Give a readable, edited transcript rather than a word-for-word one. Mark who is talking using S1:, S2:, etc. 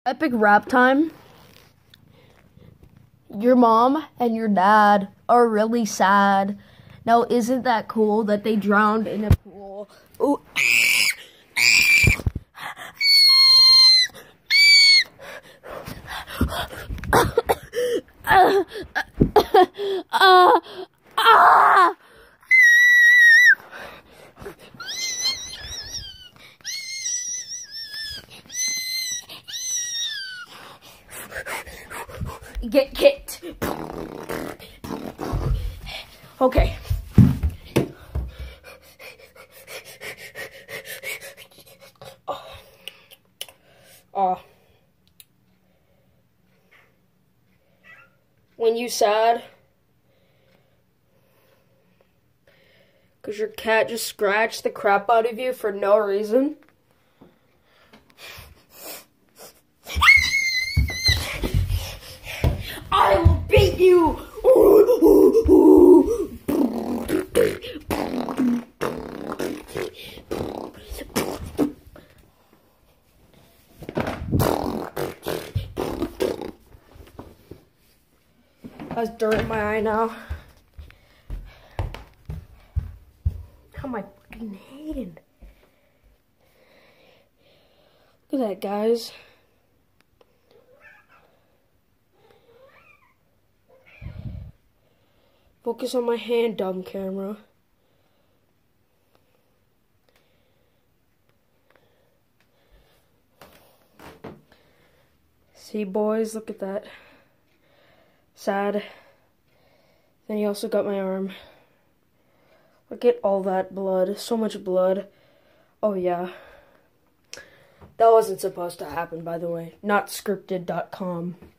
S1: Epic rap time. Your mom and your dad are really sad. Now, isn't that cool that they drowned in a pool? Ooh. Get kicked. Okay. When you sad, because your cat just scratched the crap out of you for no reason. I will beat you! Has dirt in my eye now. How am I fucking hating? Look at that, guys. Focus on my hand, dumb camera. See, boys, look at that. Sad. Then he also got my arm. Look at all that blood. So much blood. Oh, yeah. That wasn't supposed to happen, by the way. Not scripted.com.